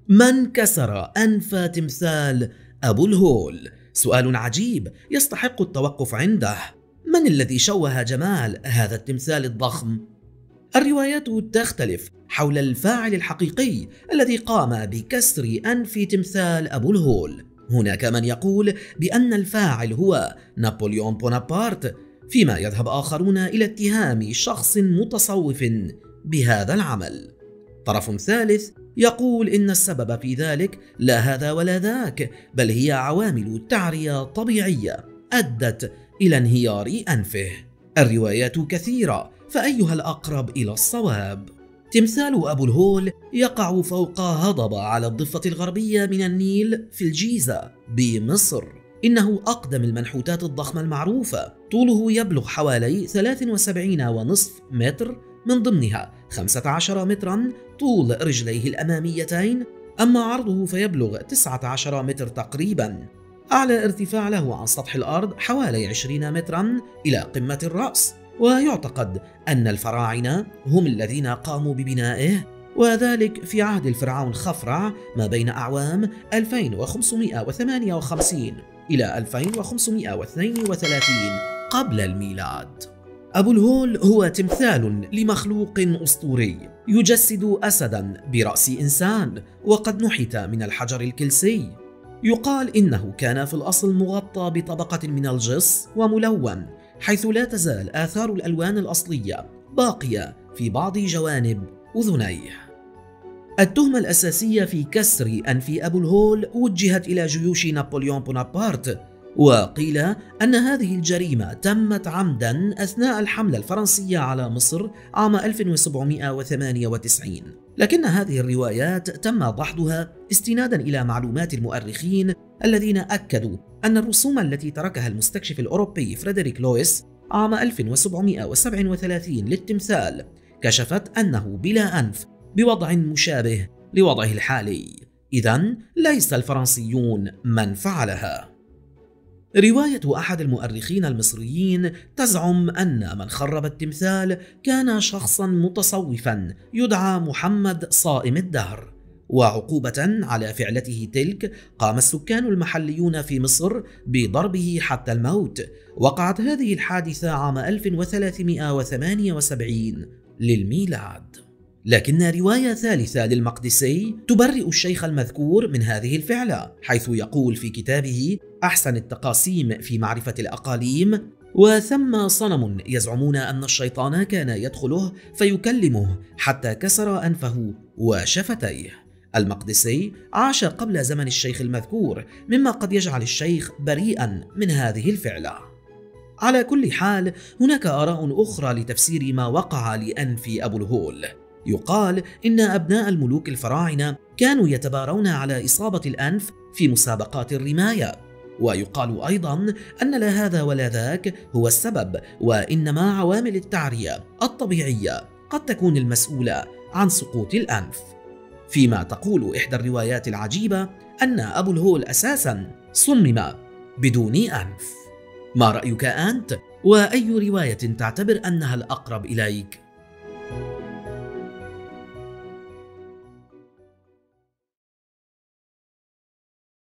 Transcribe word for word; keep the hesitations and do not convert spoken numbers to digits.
من كسر أنف تمثال أبو الهول؟ سؤال عجيب يستحق التوقف عنده. من الذي شوه جمال هذا التمثال الضخم؟ الروايات تختلف حول الفاعل الحقيقي الذي قام بكسر أنف تمثال أبو الهول. هناك من يقول بأن الفاعل هو نابليون بونابرت، فيما يذهب آخرون إلى اتهام شخص متصوف بهذا العمل. طرف ثالث يقول إن السبب في ذلك لا هذا ولا ذاك، بل هي عوامل تعرية طبيعية أدت إلى انهيار أنفه. الروايات كثيرة، فأيها الأقرب إلى الصواب؟ تمثال أبو الهول يقع فوق هضبة على الضفة الغربية من النيل في الجيزة بمصر. إنه أقدم المنحوتات الضخمة المعروفة، طوله يبلغ حوالي ثلاثة وسبعين ونصف متر، من ضمنها خمسة عشر مترا طول رجليه الأماميتين، أما عرضه فيبلغ تسعة عشر متر تقريبا. أعلى ارتفاع له عن سطح الأرض حوالي عشرين مترا إلى قمة الرأس، ويعتقد أن الفراعنة هم الذين قاموا ببنائه، وذلك في عهد الفرعون خفرع ما بين أعوام ألفين وخمسمائة وثمانية وخمسين إلى ألفين وخمسمائة واثنين وثلاثين قبل الميلاد. أبو الهول هو تمثال لمخلوق أسطوري يجسد أسدا برأس إنسان، وقد نحت من الحجر الكلسي. يقال إنه كان في الأصل مغطى بطبقة من الجص وملون، حيث لا تزال آثار الألوان الأصلية باقية في بعض جوانب أذنيه. التهمة الأساسية في كسر أنف أبو الهول وجهت إلى جيوش نابليون بونابرت، وقيل أن هذه الجريمة تمت عمدا أثناء الحملة الفرنسية على مصر عام ألف وسبعمائة وثمانية وتسعين، لكن هذه الروايات تم دحضها استنادا إلى معلومات المؤرخين الذين أكدوا أن الرسوم التي تركها المستكشف الأوروبي فريدريك لويس عام ألف وسبعمائة وسبعة وثلاثين للتمثال كشفت أنه بلا أنف بوضع مشابه لوضعه الحالي. إذن ليس الفرنسيون من فعلها. رواية أحد المؤرخين المصريين تزعم أن من خرب التمثال كان شخصا متصوفا يدعى محمد صائم الدهر، وعقوبة على فعلته تلك قام السكان المحليون في مصر بضربه حتى الموت. وقعت هذه الحادثة عام ألف وثلاثمائة وثمانية وسبعين للميلاد. لكن رواية ثالثة للمقدسي تبرئ الشيخ المذكور من هذه الفعلة، حيث يقول في كتابه أحسن التقاسيم في معرفة الأقاليم: وثم صنم يزعمون أن الشيطان كان يدخله فيكلمه حتى كسر أنفه وشفتيه. المقدسي عاش قبل زمن الشيخ المذكور، مما قد يجعل الشيخ بريئا من هذه الفعلة. على كل حال، هناك آراء أخرى لتفسير ما وقع لأنف أبو الهول. يقال إن أبناء الملوك الفراعنة كانوا يتبارون على إصابة الأنف في مسابقات الرماية، ويقال أيضا أن لا هذا ولا ذاك هو السبب، وإنما عوامل التعرية الطبيعية قد تكون المسؤولة عن سقوط الأنف. فيما تقول إحدى الروايات العجيبة أن أبو الهول أساسا صمم بدون أنف. ما رأيك أنت؟ وأي رواية تعتبر أنها الأقرب إليك؟